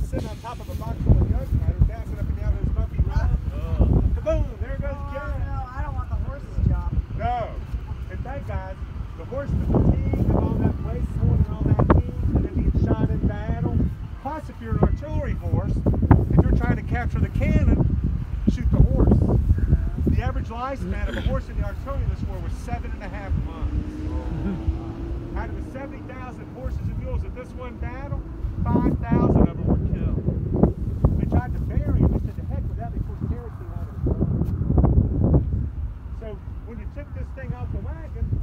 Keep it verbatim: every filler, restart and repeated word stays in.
sitting on top of a box full of gunpowder, dancing up and down those bumpy roads. Oh. Kaboom! There goes Oh, Jack. no, I don't want the horse's job. No. In fact, guys, the horse, the fatigue of all that weight pulling and all that heat, and then being shot in battle. Plus, if you're an artillery horse, if you're trying to capture the cannon, shoot the horse. The average lifespan of a horse in the artillery in this war was seven and a half months. Out of the seventy thousand horses and mules at this one battle, five thousand of them were killed. They tried to bury them. They said, to heck with that, they put kerosene out of the gun. So when you took this thing off the wagon,